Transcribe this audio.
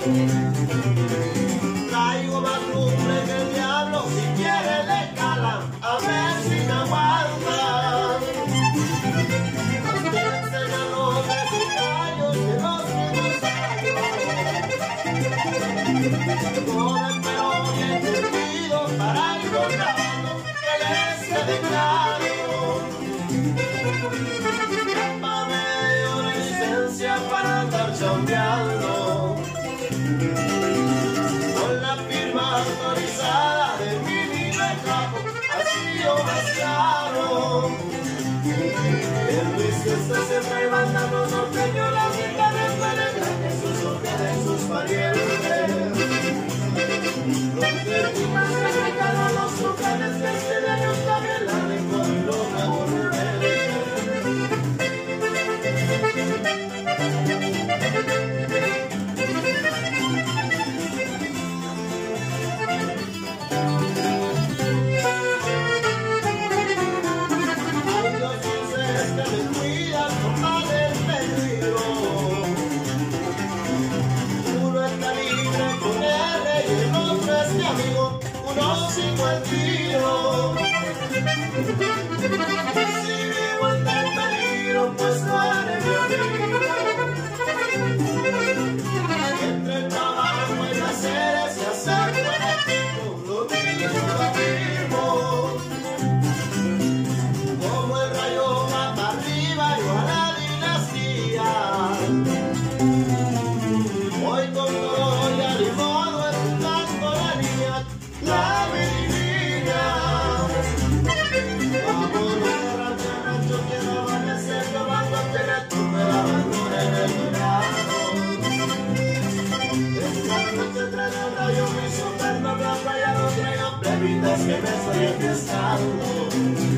Traigo más lumbre que el diablo, si quiere le calan, a ver si me aguantan. Quiero enseñar los detalles de los aniversarios. Joven pero bien servido para ir grabando que les quede claro. Ya me dio la licencia para andar chambeando. Con la firma autorizada de mi niño capo, ha sido más claro. El Luis que está siempre mandando norteño, la vida de Peregrina, que sus órdenes, sus parientes. Los terminos que regalan los locales, que este año también la rico y lo nuevo rebelde. Uno sigo el tiro. Si vivo en tal peligro, pues no haré mi amigo. Entre el trabajo y las series se hace buen equipo, lo mismo lo afirmo. Como el rayo va para arriba, yo a la dinastía. Hoy con todo y a mi modo escuchando la niña. La menina, vámonos de rancho a rancho, quiero amanecer, yo mando a tener, tú me la abandoné en el verano. Esta noche traigo un rayo, mi super blanca, ya no traigo plebitas que me estoy enfiestando.